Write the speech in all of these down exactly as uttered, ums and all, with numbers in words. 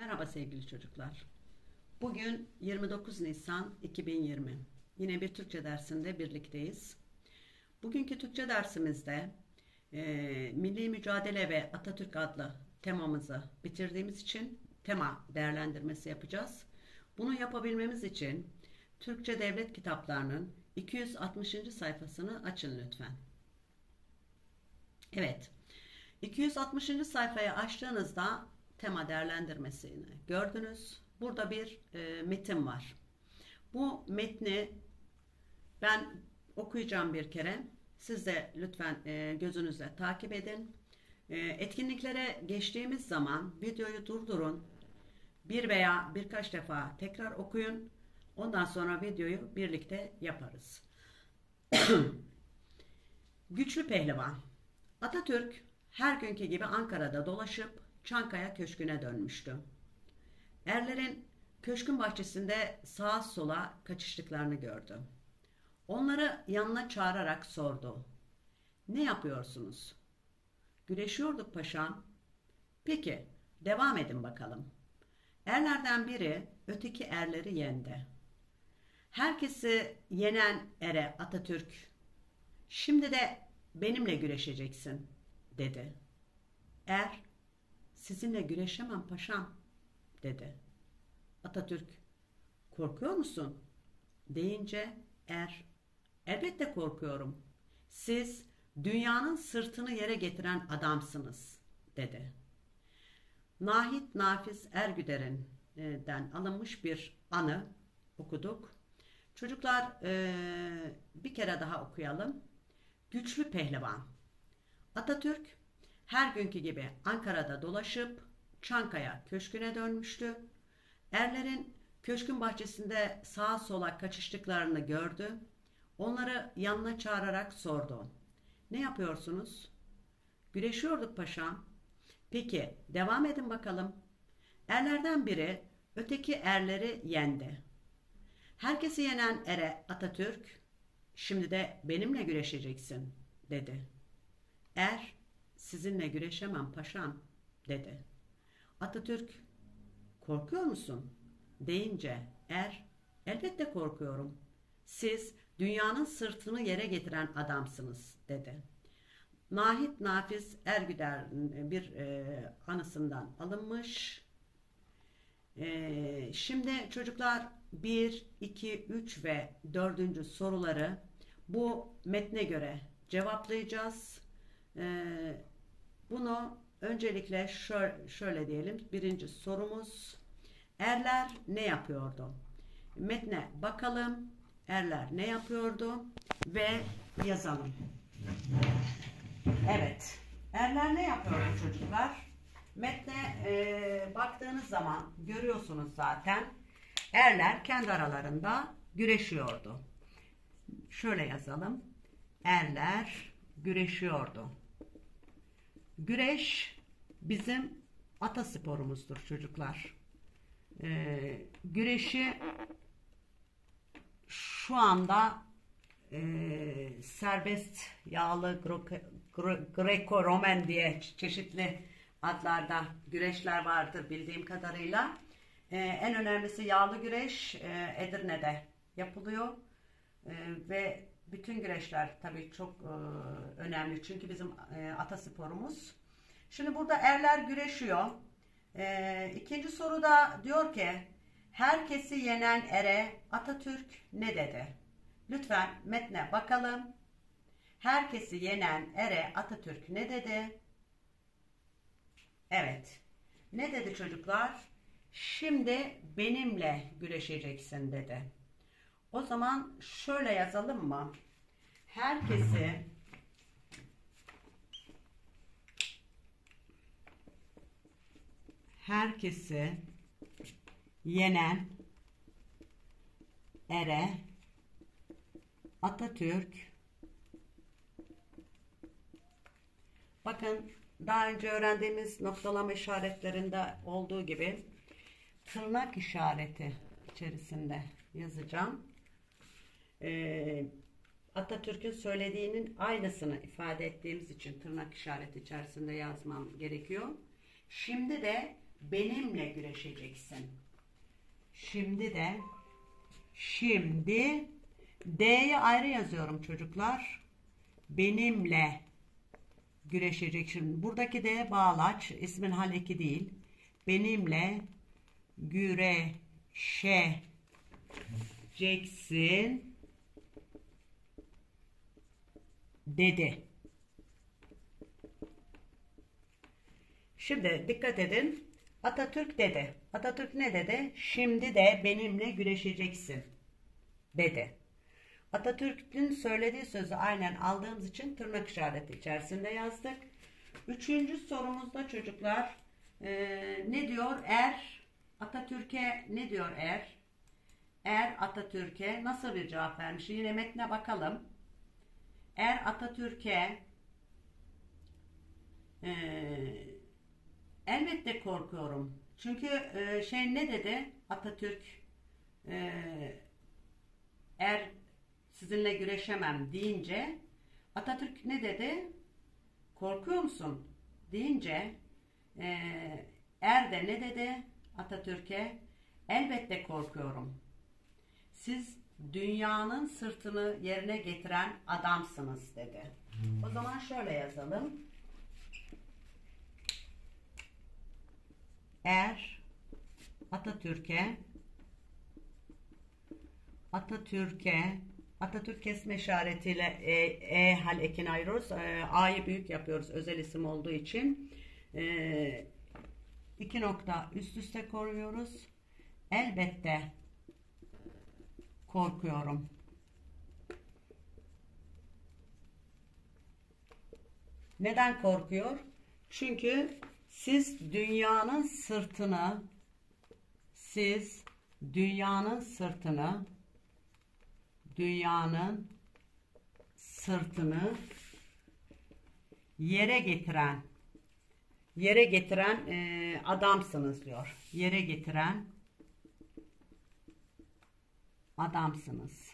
Merhaba sevgili çocuklar. Bugün yirmi dokuz Nisan iki bin yirmi. Yine bir Türkçe dersinde birlikteyiz. Bugünkü Türkçe dersimizde e, Milli Mücadele ve Atatürk adlı temamızı bitirdiğimiz için tema değerlendirmesi yapacağız. Bunu yapabilmemiz için Türkçe devlet kitaplarının iki yüz altmışıncı sayfasını açın lütfen. Evet, iki yüz altmışıncı sayfayı açtığınızda tema değerlendirmesini gördünüz. Burada bir e, metin var. Bu metni ben okuyacağım bir kere. Siz de lütfen e, gözünüzle takip edin. E, etkinliklere geçtiğimiz zaman videoyu durdurun. Bir veya birkaç defa tekrar okuyun. Ondan sonra videoyu birlikte yaparız. Güçlü pehlivan. Atatürk her günkü gibi Ankara'da dolaşıp Çankaya Köşkü'ne dönmüştü. Erlerin köşkün bahçesinde sağa sola kaçıştıklarını gördü. Onları yanına çağırarak sordu. "Ne yapıyorsunuz?" "Güreşiyorduk paşam." "Peki, devam edin bakalım." Erlerden biri öteki erleri yendi. Herkesi yenen ere Atatürk, "Şimdi de benimle güreşeceksin," dedi. Er, "Sizinle güreşemem paşam," dedi. Atatürk, "Korkuyor musun?" deyince er, "Elbette korkuyorum. Siz dünyanın sırtını yere getiren adamsınız," dedi. Nahit Nafiz Ergüder'den alınmış bir anı okuduk. Çocuklar bir kere daha okuyalım. Güçlü pehlivan. Atatürk her günkü gibi Ankara'da dolaşıp Çankaya Köşkü'ne dönmüştü. Erlerin köşkün bahçesinde sağa sola kaçıştıklarını gördü. Onları yanına çağırarak sordu. "Ne yapıyorsunuz?" "Güreşiyorduk paşam." "Peki, devam edin bakalım." Erlerden biri öteki erleri yendi. Herkesi yenen ere Atatürk, "Şimdi de benimle güreşeceksin," dedi. Er, "Sizinle güreşemem paşam," dedi. Atatürk, "Korkuyor musun?" deyince er, "Elbette korkuyorum. Siz dünyanın sırtını yere getiren adamsınız," dedi. Nahit Nafiz Ergüder'in bir e, anısından alınmış. E, şimdi çocuklar bir, iki, üç ve dördüncü soruları bu metne göre cevaplayacağız. E, bunu öncelikle şöyle, şöyle diyelim. Birinci sorumuz: Erler ne yapıyordu? Metne bakalım. Erler ne yapıyordu? Ve yazalım. Evet. Erler ne yapıyordu çocuklar? Metne e, baktığınız zaman görüyorsunuz zaten. Erler kendi aralarında güreşiyordu. Şöyle yazalım. Erler güreşiyordu. Güreş bizim atasporumuzdur çocuklar. Ee, güreşi şu anda e, serbest yağlı Greco-Romen diye çeşitli adlarda güreşler vardır bildiğim kadarıyla. Ee, en önemlisi yağlı güreş e, Edirne'de yapılıyor e, ve bütün güreşler tabii çok e, önemli çünkü bizim e, atasporumuz. Şimdi burada erler güreşiyor. E, ikinci soruda diyor ki, herkesi yenen ere Atatürk ne dedi? Lütfen metne bakalım. Herkesi yenen ere Atatürk ne dedi? Evet. Ne dedi çocuklar? Şimdi benimle güreşeceksin dedi. O zaman şöyle yazalım mı? Herkesi herkesi yenen ere Atatürk, bakın daha önce öğrendiğimiz noktalama işaretlerinde olduğu gibi tırnak işareti içerisinde yazacağım. Ee, Atatürk'ün söylediğinin aynısını ifade ettiğimiz için tırnak işareti içerisinde yazmam gerekiyor. Şimdi de benimle güreşeceksin. Şimdi de şimdi D'yi ayrı yazıyorum çocuklar. Benimle güreşecek. Şimdi buradaki D bağlaç. İsmin hal eki değil. Benimle güreşeceksin dedi. Şimdi dikkat edin. Atatürk dedi. Atatürk ne dedi? Şimdi de benimle güreşeceksin dedi. Atatürk'ün söylediği sözü aynen aldığımız için tırnak işareti içerisinde yazdık. Üçüncü sorumuzda çocuklar e, ne diyor? Er Atatürk'e ne diyor er? Er Atatürk'e nasıl bir cevap vermiş? Yine metne bakalım. Er Atatürk'e e, elbette korkuyorum. Çünkü e, şey ne dedi? Atatürk e, er sizinle güreşemem deyince Atatürk ne dedi? Korkuyor musun? Deyince e, er de ne dedi Atatürk'e? Elbette korkuyorum. Siz dünyanın sırtını yerine getiren adamsınız dedi. O zaman şöyle yazalım. Er Atatürk'e Atatürk'e Atatürk kesme işaretiyle e, e hal ekini ayırıyoruz. E, A'yı büyük yapıyoruz özel isim olduğu için. E, iki nokta üst üste koyuyoruz. Elbette korkuyorum. Neden korkuyor? Çünkü siz dünyanın sırtını siz dünyanın sırtını dünyanın sırtını yere getiren yere getiren e, adamsınız diyor. Yere getiren adamsınız.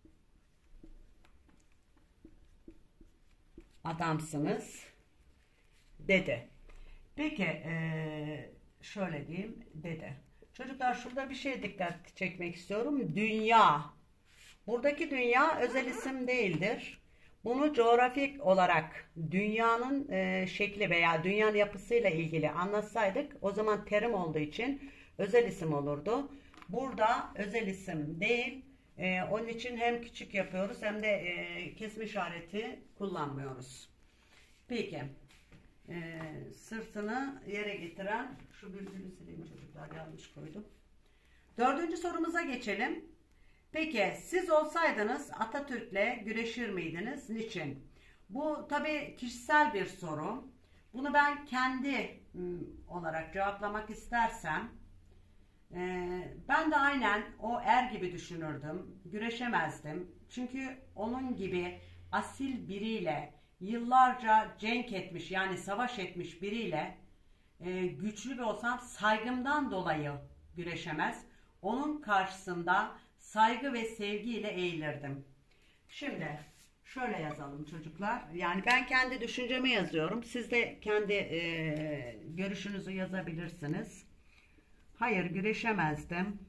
Adamsınız dedi. Peki e, şöyle diyeyim dedi. Çocuklar şurada bir şeye dikkat çekmek istiyorum. Dünya. Buradaki dünya özel isim değildir. Bunu coğrafik olarak dünyanın e, şekli veya dünyanın yapısıyla ilgili anlatsaydık o zaman terim olduğu için özel isim olurdu. Burada özel isim değil. E, onun için hem küçük yapıyoruz hem de e, kesme işareti kullanmıyoruz. Peki. E, sırtını yere getiren şu virgülü sileyim çocuklar yanlış koydum. Dördüncü sorumuza geçelim. Peki siz olsaydınız Atatürk'le güreşir miydiniz? Niçin? Bu tabii kişisel bir soru. Bunu ben kendi olarak cevaplamak istersem e, ben de aynen o er gibi düşünürdüm. Güreşemezdim. Çünkü onun gibi asil biriyle yıllarca cenk etmiş yani savaş etmiş biriyle e, güçlü bir olsam saygımdan dolayı güreşemez. Onun karşısında saygı ve sevgiyle eğilirdim. Şimdi şöyle yazalım çocuklar. Yani ben kendi düşüncemi yazıyorum. Siz de kendi e, görüşünüzü yazabilirsiniz. Hayır güreşemezdim.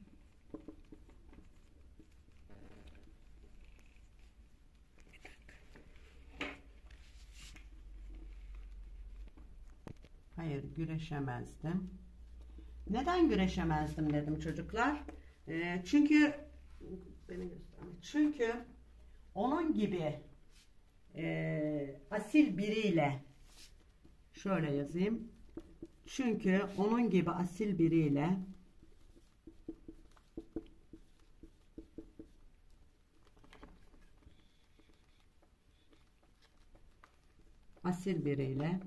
Hayır güreşemezdim. Neden güreşemezdim dedim çocuklar. E, çünkü çünkü onun gibi e, asil biriyle şöyle yazayım. Çünkü onun gibi asil biriyle asil biriyle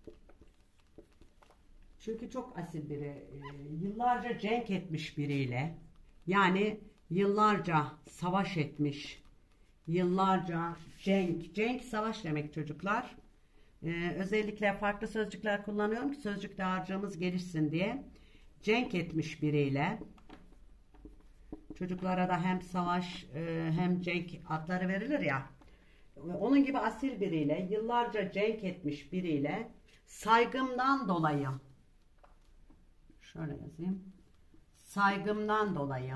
çünkü çok asil biri e, yıllarca cenk etmiş biriyle yani yıllarca savaş etmiş yıllarca cenk cenk savaş demek çocuklar. Ee, özellikle farklı sözcükler kullanıyorum ki sözcük dağarcığımız gelişsin diye. Cenk etmiş biriyle çocuklara da hem savaş e, hem cenk adları verilir ya. Onun gibi asil biriyle yıllarca cenk etmiş biriyle saygımdan dolayı Şöyle yazayım. Saygımdan dolayı.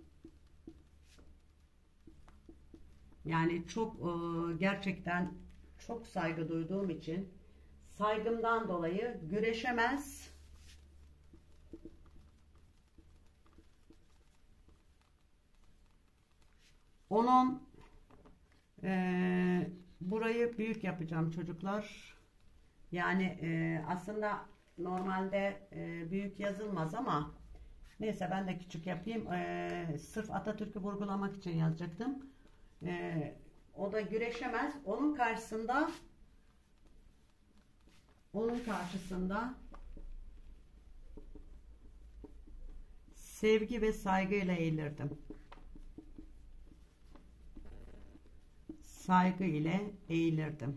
Yani çok e, gerçekten çok saygı duyduğum için saygımdan dolayı güreşemez. Onun e, burayı büyük yapacağım çocuklar. Yani e, aslında normalde e, büyük yazılmaz ama neyse ben de küçük yapayım. E, sırf Atatürk'ü vurgulamak için yazacaktım. E, o da güreşemez. Onun karşısında onun karşısında sevgi ve saygıyla eğilirdim. Saygı ile eğilirdim.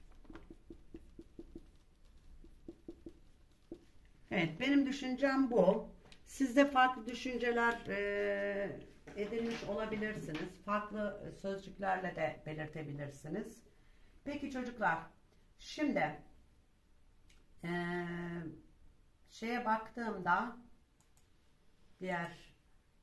Evet, benim düşüncem bu. Siz de farklı düşünceler e, edinmiş olabilirsiniz. Farklı sözcüklerle de belirtebilirsiniz. Peki çocuklar, şimdi e, şeye baktığımda diğer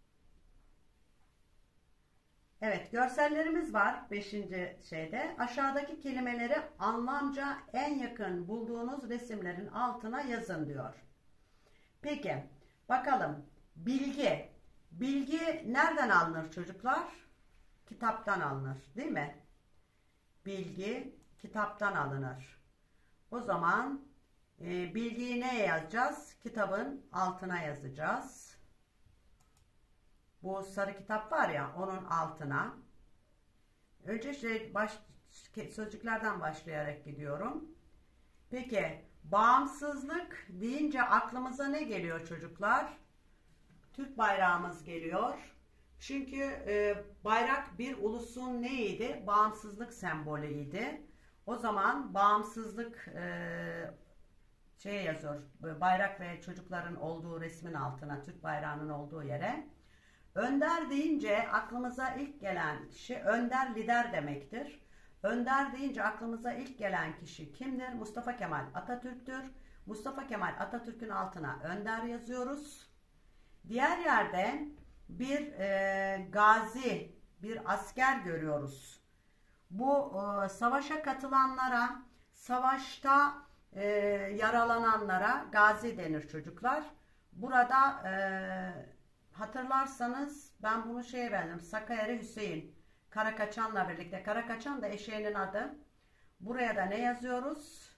evet görsellerimiz var beşinci şeyde. Aşağıdaki kelimeleri anlamca en yakın bulduğunuz resimlerin altına yazın diyor. Peki bakalım, bilgi. Bilgi nereden alınır çocuklar? Kitaptan alınır, değil mi? Bilgi kitaptan alınır. O zaman e, bilgiyi neye yazacağız? Kitabın altına yazacağız. Bu sarı kitap var ya, onun altına. Önce şey, baş, sözcüklerden başlayarak gidiyorum. Peki bağımsızlık deyince aklımıza ne geliyor çocuklar? Türk bayrağımız geliyor. Çünkü e, bayrak bir ulusun neydi? Bağımsızlık sembolüydi. O zaman bağımsızlık e, şeye yazıyor. Bayrak ve çocukların olduğu resmin altına, Türk bayrağının olduğu yere. Önder deyince aklımıza ilk gelen kişi önder, lider demektir. Önder deyince aklımıza ilk gelen kişi kimdir? Mustafa Kemal Atatürk'tür. Mustafa Kemal Atatürk'ün altına önder yazıyoruz. Diğer yerde bir e, gazi, bir asker görüyoruz. Bu e, savaşa katılanlara, savaşta e, yaralananlara gazi denir çocuklar. Burada e, hatırlarsanız ben bunu şeye verdim. Sakayarı Hüseyin Karakaçan'la birlikte. Karakaçan da eşeğinin adı. Buraya da ne yazıyoruz?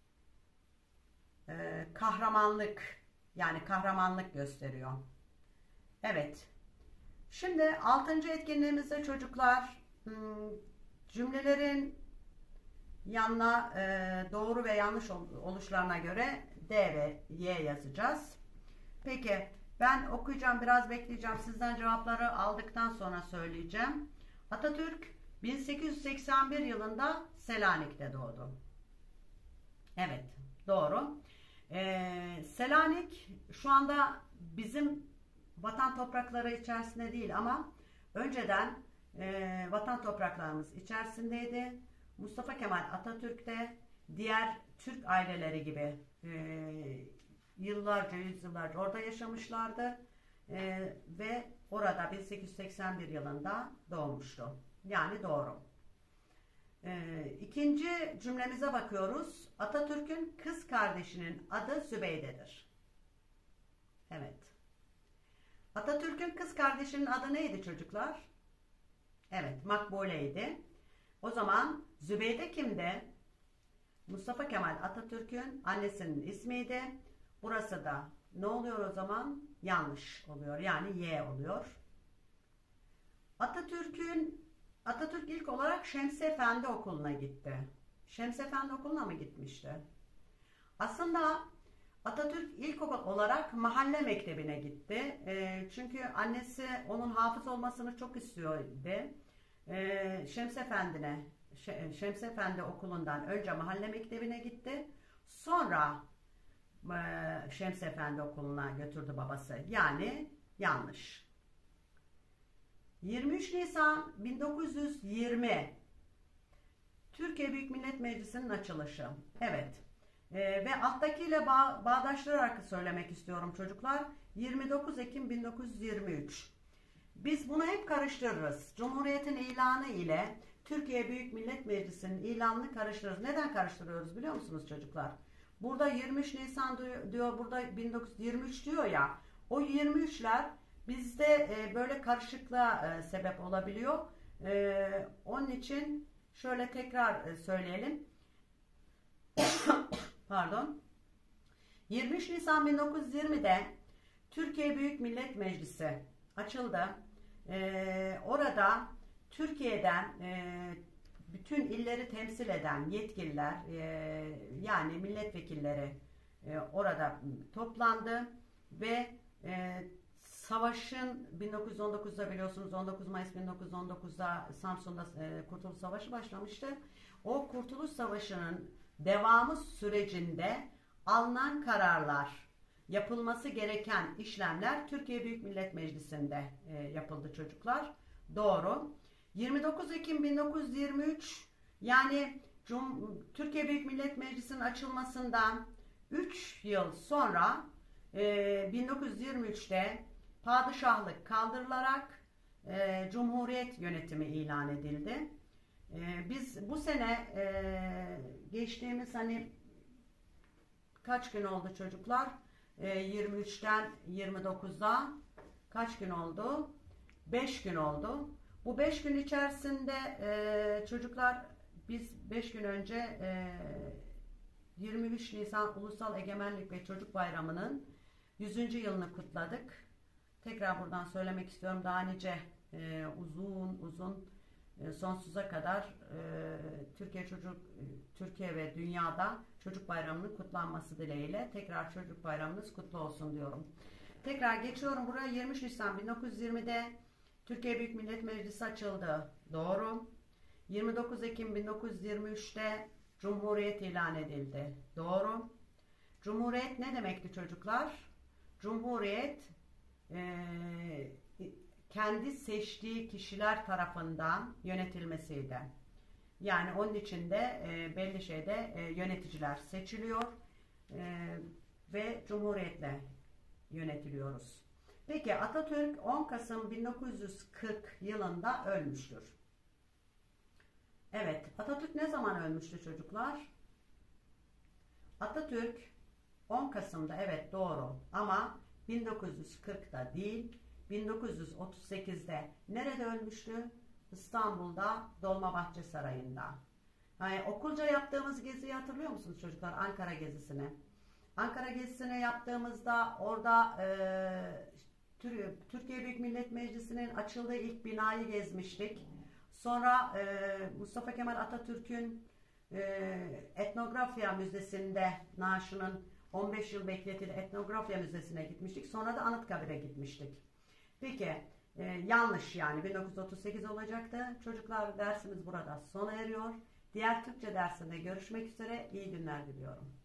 Ee, kahramanlık. Yani kahramanlık gösteriyor. Evet. Şimdi altıncı etkinliğimizde çocuklar cümlelerin yanına e, doğru ve yanlış oluşlarına göre D ve Y yazacağız. Peki ben okuyacağım, biraz bekleyeceğim. Sizden cevapları aldıktan sonra söyleyeceğim. Atatürk bin sekiz yüz seksen bir yılında Selanik'te doğdu. Evet, doğru. Ee, Selanik şu anda bizim vatan toprakları içerisinde değil ama önceden e, vatan topraklarımız içerisindeydi. Mustafa Kemal Atatürk de diğer Türk aileleri gibi e, yıllarca, yüzyıllarca orada yaşamışlardı e, ve orada bin sekiz yüz seksen bir yılında doğmuştu. Yani doğru. E, ikinci cümlemize bakıyoruz. Atatürk'ün kız kardeşinin adı Zübeyde'dir. Evet. Atatürk'ün kız kardeşinin adı neydi çocuklar? Evet, Makbule'ydi. O zaman Zübeyde kimdi? Mustafa Kemal Atatürk'ün annesinin ismiydi. Burası da ne oluyor o zaman? Yanlış oluyor. Yani Y oluyor. Atatürk'ün Atatürk ilk olarak Şemsi Efendi Okulu'na gitti. Şemsi Efendi Okulu'na mı gitmişti? Aslında Atatürk ilk olarak mahalle mektebine gitti. E, çünkü annesi onun hafız olmasını çok istiyordu. E, Şemsi Efendi'ne Şemsi Efendi Okulu'ndan önce mahalle mektebine gitti. Sonra e, Şemsi Efendi Okulu'na götürdü babası. Yani yanlış. yirmi üç Nisan bin dokuz yüz yirmi Türkiye Büyük Millet Meclisi'nin açılışı. Evet. E, ve alttakiyle bağ, bağdaştırarak söylemek istiyorum çocuklar. yirmi dokuz Ekim bin dokuz yüz yirmi üç. Biz bunu hep karıştırırız. Cumhuriyetin ilanı ile Türkiye Büyük Millet Meclisi'nin ilanını karıştırırız. Neden karıştırıyoruz biliyor musunuz çocuklar? Burada yirmi üç Nisan diyor, burada bin dokuz yüz yirmi üç diyor ya. O yirmi üçler bizde e, böyle karışıklığa e, sebep olabiliyor. E, onun için şöyle tekrar e, söyleyelim. Pardon. yirmi üç Nisan bin dokuz yüz yirmide Türkiye Büyük Millet Meclisi açıldı. Ee, orada Türkiye'den e, bütün illeri temsil eden yetkililer e, yani milletvekilleri e, orada toplandı ve e, savaşın bin dokuz yüz on dokuzda biliyorsunuz on dokuz Mayıs bin dokuz yüz on dokuzda Samsun'da e, Kurtuluş Savaşı başlamıştı. O Kurtuluş Savaşı'nın devamı sürecinde alınan kararlar, yapılması gereken işlemler Türkiye Büyük Millet Meclisi'nde e, yapıldı çocuklar. Doğru. yirmi dokuz Ekim bin dokuz yüz yirmi üç yani Cum Türkiye Büyük Millet Meclisi'nin açılmasından üç yıl sonra e, bin dokuz yüz yirmi üçte padişahlık kaldırılarak e, Cumhuriyet yönetimi ilan edildi. E, biz bu sene e, geçtiğimiz hani kaç gün oldu çocuklar? E, yirmi üçten yirmi dokuza kaç gün oldu? beş gün oldu. Bu beş gün içerisinde e, çocuklar biz beş gün önce e, yirmi üç Nisan Ulusal Egemenlik ve Çocuk Bayramı'nın yüzüncü yılını kutladık. Tekrar buradan söylemek istiyorum. Daha nice e, uzun uzun e, sonsuza kadar e, Türkiye çocuk Türkiye ve dünyada Çocuk Bayramı'nın kutlanması dileğiyle tekrar Çocuk Bayramınız kutlu olsun diyorum. Tekrar geçiyorum buraya. yirmi üç Nisan bin dokuz yüz yirmide Türkiye Büyük Millet Meclisi açıldı. Doğru. yirmi dokuz Ekim bin dokuz yüz yirmi üçte Cumhuriyet ilan edildi. Doğru. Cumhuriyet ne demekti çocuklar? Cumhuriyet e, kendi seçtiği kişiler tarafından yönetilmesiydi. Yani onun için de e, belli şeyde e, yöneticiler seçiliyor e, ve Cumhuriyetle yönetiliyoruz. Peki Atatürk on Kasım bin dokuz yüz kırk yılında ölmüştür. Evet, Atatürk ne zaman ölmüştü çocuklar? Atatürk on Kasım'da, evet doğru, ama bin dokuz yüz kırkta değil, bin dokuz yüz otuz sekizde nerede ölmüştü? İstanbul'da Dolmabahçe Sarayı'nda. Yani okulca yaptığımız geziyi hatırlıyor musunuz çocuklar? Ankara gezisini. Ankara gezisini yaptığımızda orada e, Türkiye Büyük Millet Meclisi'nin açıldığı ilk binayı gezmiştik. Sonra e, Mustafa Kemal Atatürk'ün e, Etnografya Müzesi'nde naaşının on beş yıl bekletildiği Etnografya Müzesi'ne gitmiştik. Sonra da Anıtkabir'e gitmiştik. Peki e, yanlış, yani bin dokuz yüz otuz sekiz olacaktı. Çocuklar, dersimiz burada sona eriyor. Diğer Türkçe dersinde görüşmek üzere. İyi günler diliyorum.